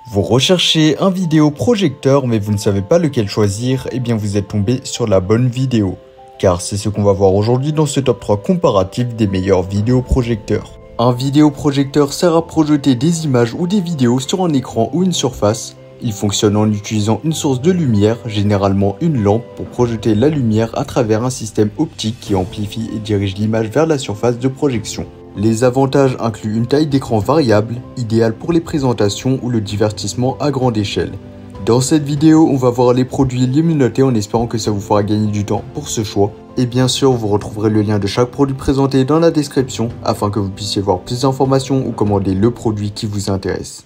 Vous recherchez un vidéoprojecteur mais vous ne savez pas lequel choisir, eh bien vous êtes tombé sur la bonne vidéo. Car c'est ce qu'on va voir aujourd'hui dans ce top 3 comparatif des meilleurs vidéoprojecteurs. Un vidéoprojecteur sert à projeter des images ou des vidéos sur un écran ou une surface. Il fonctionne en utilisant une source de lumière, généralement une lampe, pour projeter la lumière à travers un système optique qui amplifie et dirige l'image vers la surface de projection. Les avantages incluent une taille d'écran variable, idéale pour les présentations ou le divertissement à grande échelle. Dans cette vidéo, on va voir les produits Illuminati en espérant que ça vous fera gagner du temps pour ce choix. Et bien sûr, vous retrouverez le lien de chaque produit présenté dans la description afin que vous puissiez voir plus d'informations ou commander le produit qui vous intéresse.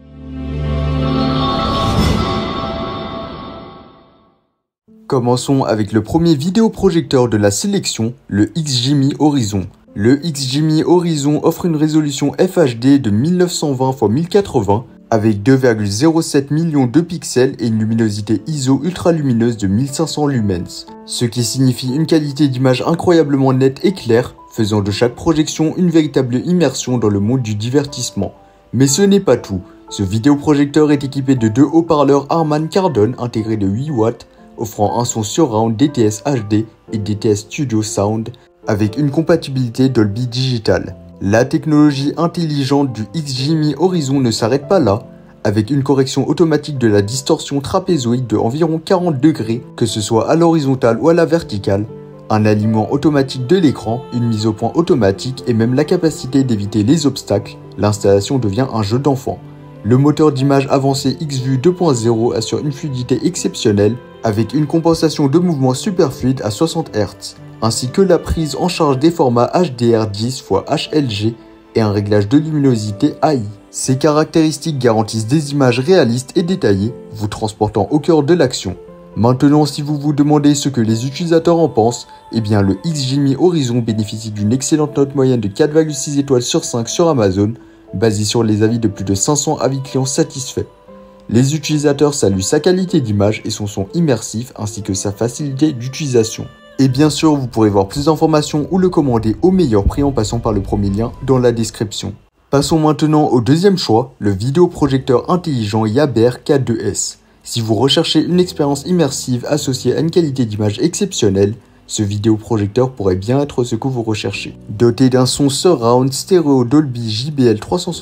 Commençons avec le premier vidéoprojecteur de la sélection, le XGIMI Horizon. Le XGIMI Horizon offre une résolution FHD de 1920 x 1080 avec 2,07 millions de pixels et une luminosité ISO ultralumineuse de 1500 lumens, ce qui signifie une qualité d'image incroyablement nette et claire, faisant de chaque projection une véritable immersion dans le monde du divertissement. Mais ce n'est pas tout, ce vidéoprojecteur est équipé de deux haut-parleurs Harman Kardon intégrés de 8 watts, offrant un son surround DTS HD et DTS Studio Sound, avec une compatibilité Dolby Digital. La technologie intelligente du XGIMI Horizon ne s'arrête pas là, avec une correction automatique de la distorsion trapézoïde de environ 40 degrés, que ce soit à l'horizontale ou à la verticale, un alignement automatique de l'écran, une mise au point automatique et même la capacité d'éviter les obstacles. L'installation devient un jeu d'enfant. Le moteur d'image avancé XView 2.0 assure une fluidité exceptionnelle, avec une compensation de mouvement super fluide à 60 Hz. Ainsi que la prise en charge des formats HDR10 x HLG et un réglage de luminosité AI. Ces caractéristiques garantissent des images réalistes et détaillées, vous transportant au cœur de l'action. Maintenant, si vous vous demandez ce que les utilisateurs en pensent, eh bien le XGIMI Horizon bénéficie d'une excellente note moyenne de 4,6 étoiles sur 5 sur Amazon, basée sur les avis de plus de 500 avis clients satisfaits. Les utilisateurs saluent sa qualité d'image et son son immersif ainsi que sa facilité d'utilisation. Et bien sûr, vous pourrez voir plus d'informations ou le commander au meilleur prix en passant par le premier lien dans la description. Passons maintenant au deuxième choix, le vidéoprojecteur intelligent Yaber K2S. Si vous recherchez une expérience immersive associée à une qualité d'image exceptionnelle, ce vidéoprojecteur pourrait bien être ce que vous recherchez. Doté d'un son surround stéréo Dolby JBL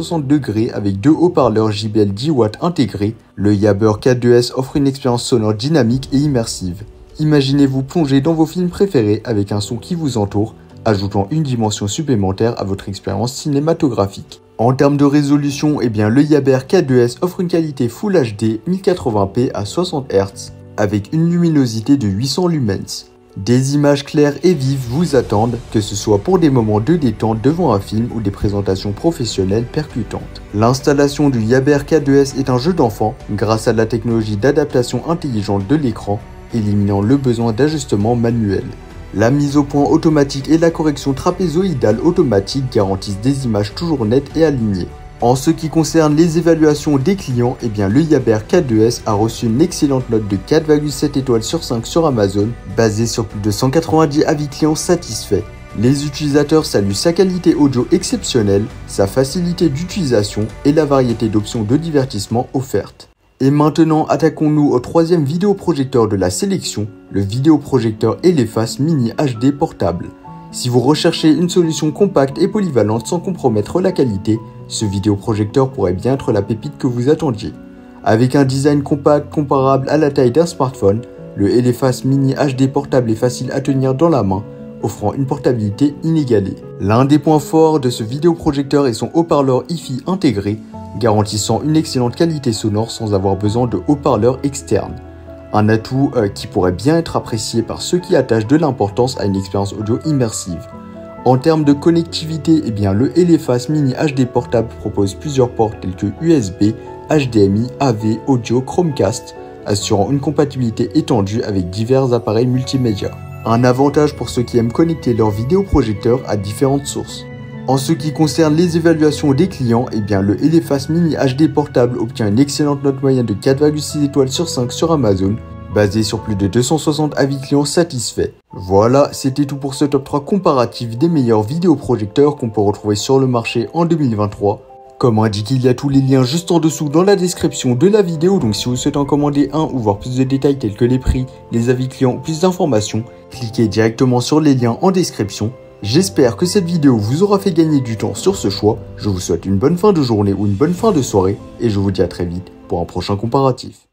360° avec deux haut-parleurs JBL 10 watts intégrés, le Yaber K2S offre une expérience sonore dynamique et immersive. Imaginez-vous plonger dans vos films préférés avec un son qui vous entoure, ajoutant une dimension supplémentaire à votre expérience cinématographique. En termes de résolution, eh bien le Yaber K2S offre une qualité Full HD 1080p à 60 Hz avec une luminosité de 800 lumens. Des images claires et vives vous attendent, que ce soit pour des moments de détente devant un film ou des présentations professionnelles percutantes. L'installation du Yaber K2S est un jeu d'enfant grâce à la technologie d'adaptation intelligente de l'écran, éliminant le besoin d'ajustement manuel. La mise au point automatique et la correction trapézoïdale automatique garantissent des images toujours nettes et alignées. En ce qui concerne les évaluations des clients, eh bien le Yaber K2S a reçu une excellente note de 4,7 étoiles sur 5 sur Amazon, basée sur plus de 190 avis clients satisfaits. Les utilisateurs saluent sa qualité audio exceptionnelle, sa facilité d'utilisation et la variété d'options de divertissement offertes. Et maintenant, attaquons-nous au troisième vidéoprojecteur de la sélection, le vidéoprojecteur Elephas Mini HD portable. Si vous recherchez une solution compacte et polyvalente sans compromettre la qualité, ce vidéoprojecteur pourrait bien être la pépite que vous attendiez. Avec un design compact comparable à la taille d'un smartphone, le Elephas Mini HD portable est facile à tenir dans la main, offrant une portabilité inégalée. L'un des points forts de ce vidéoprojecteur est son haut-parleur Hi-Fi intégré, garantissant une excellente qualité sonore sans avoir besoin de haut-parleurs externes. Un atout qui pourrait bien être apprécié par ceux qui attachent de l'importance à une expérience audio immersive. En termes de connectivité, eh bien, le Elephas Mini HD portable propose plusieurs ports tels que USB, HDMI, AV, audio, Chromecast, assurant une compatibilité étendue avec divers appareils multimédia. Un avantage pour ceux qui aiment connecter leur vidéoprojecteur à différentes sources. En ce qui concerne les évaluations des clients, eh bien le Elephas Mini HD portable obtient une excellente note moyenne de 4,6 étoiles sur 5 sur Amazon, basée sur plus de 260 avis clients satisfaits. Voilà, c'était tout pour ce top 3 comparatif des meilleurs vidéoprojecteurs qu'on peut retrouver sur le marché en 2023. Comme indiqué, il y a tous les liens juste en dessous dans la description de la vidéo, donc si vous souhaitez en commander un ou voir plus de détails tels que les prix, les avis clients ou plus d'informations, cliquez directement sur les liens en description. J'espère que cette vidéo vous aura fait gagner du temps sur ce choix. Je vous souhaite une bonne fin de journée ou une bonne fin de soirée et je vous dis à très vite pour un prochain comparatif.